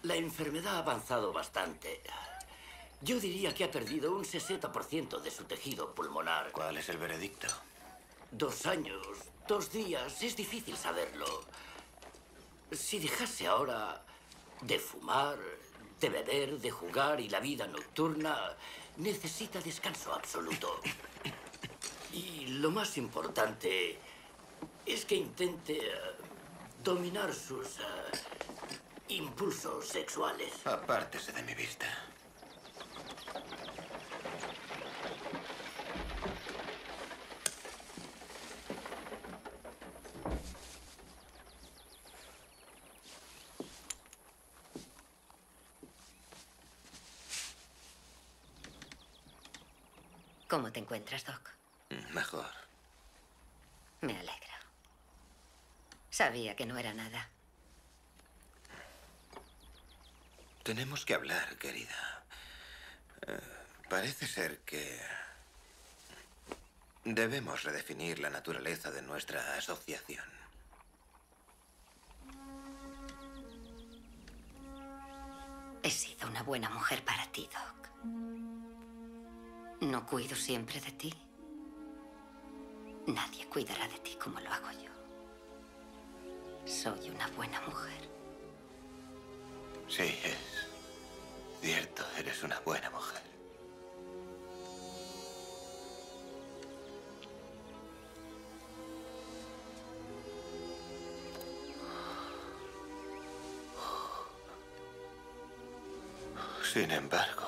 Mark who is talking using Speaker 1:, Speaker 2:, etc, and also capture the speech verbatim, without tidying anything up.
Speaker 1: La enfermedad ha avanzado bastante. Yo diría que ha perdido un sesenta por ciento de su tejido pulmonar.
Speaker 2: ¿Cuál es el veredicto?
Speaker 1: Dos años, dos días, es difícil saberlo. Si dejase ahora de fumar, de beber, de jugar y la vida nocturna, necesita descanso absoluto. Y lo más importante es que intente uh, dominar sus uh, impulsos sexuales.
Speaker 2: Apártese de mi vista.
Speaker 3: ¿Cómo te encuentras, Doc?
Speaker 2: Mejor.
Speaker 3: Me alegro. Sabía que no era nada.
Speaker 2: Tenemos que hablar, querida. Eh, parece ser que debemos redefinir la naturaleza de nuestra asociación.
Speaker 3: He sido una buena mujer para ti, Doc. No cuido siempre de ti. Nadie cuidará de ti como lo hago yo. Soy una buena mujer.
Speaker 2: Sí, es cierto, eres una buena mujer. Sin embargo,